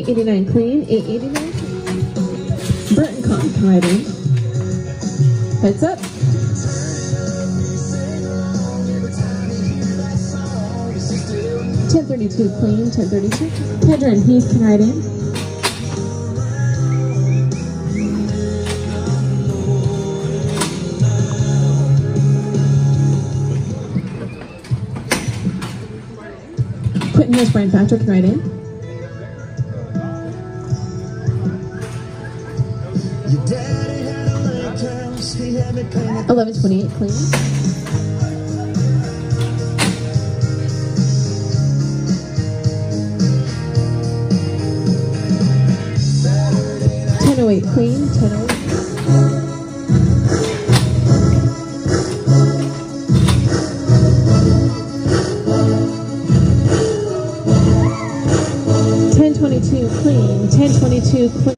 889 clean, 889. Burton Cotton Kiting. Heads up. 1032 clean, 1032. Kendra and Heath Kiting. Quentin Hills, Brian Patrick Kiting. 1128 clean. 1008 clean. 1008. 1022 clean. 1022 clean.